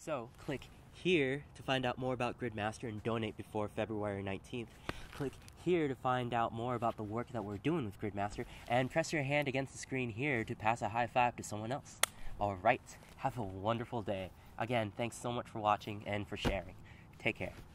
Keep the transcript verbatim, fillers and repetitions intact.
So click here to find out more about Gridmaster and donate before February nineteenth. Click here to find out more about the work that we're doing with Gridmaster, and press your hand against the screen here to pass a high five to someone else. Alright, have a wonderful day. Again, thanks so much for watching and for sharing. Take care.